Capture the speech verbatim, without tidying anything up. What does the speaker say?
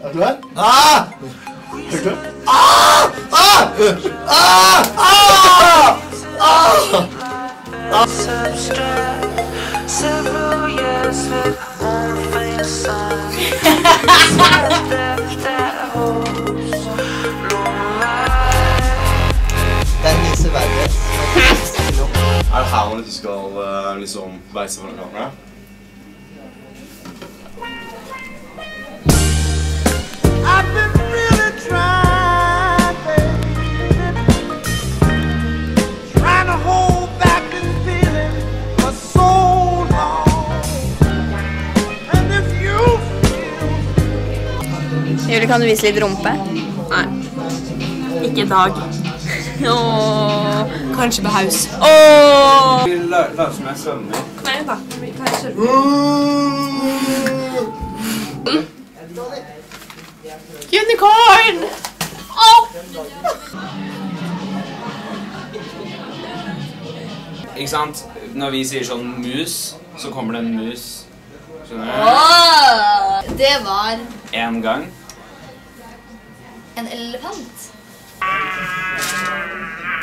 Er du klar? Ah! Er du klar? Ah! Ah! Ah! Ah! Ah! Ah! Den viser verden. Er det her man ikke skal liksom veise for den kamera? Julie, kan du vise litt rumpe? Nei. Ikke i dag. Åh. Kanskje på haus. Åh. Vi lager som jeg svømmer. Kom igjen da. Kan jeg kjøre? Unicorn! Åh! Ikke sant? Når vi sier sånn mus, så kommer det en mus. Skjønner du? Åh. Det var En gang. en elefant.